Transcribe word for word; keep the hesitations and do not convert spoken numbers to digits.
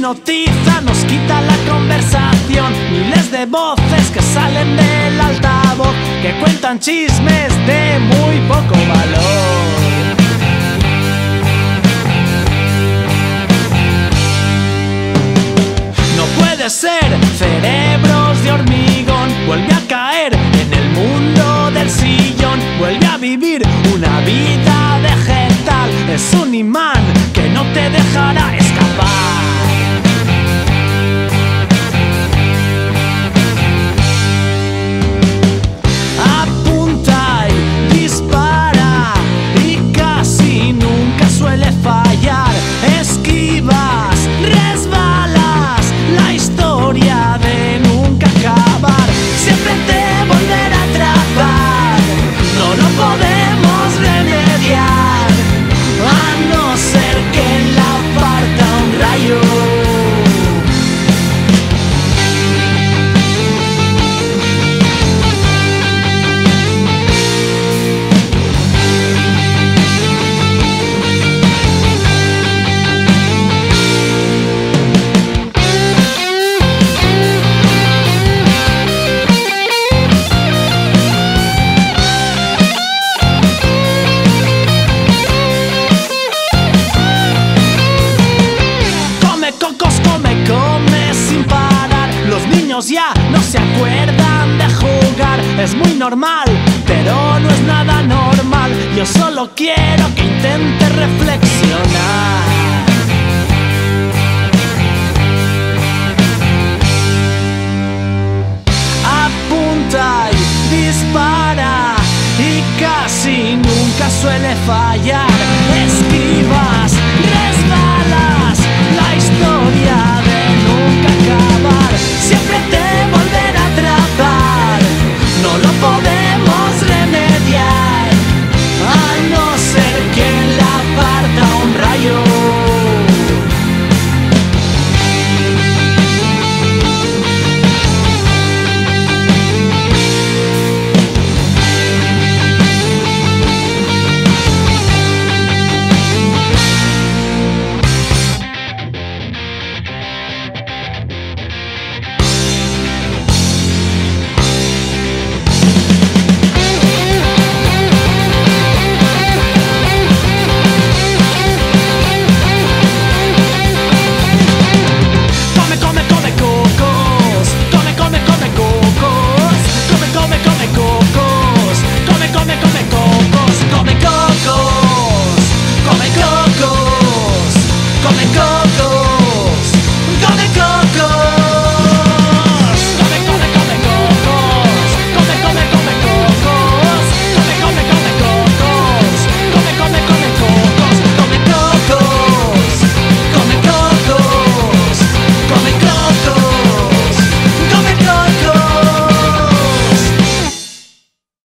hipnotiza, nos quita la conversación. Miles de voces que salen del altavoz, que cuentan chismes de muy poco valor. No puede ser, cerebros de hormigón, vuelve a caer en el mundo del sillón, vuelve a vivir una vida vegetal, es un imán que no te dejará escapar. Apunta y dispara y casi nunca suele fallar, esquivas, resbalas, la historia de nunca acabar, siempre te volverá a atrapar, no lo podemos remediar, a no ser que la parta un rayo. Ya no se acuerdan de jugar, es muy normal, pero no es nada normal. Yo solo quiero que intente reflexionar.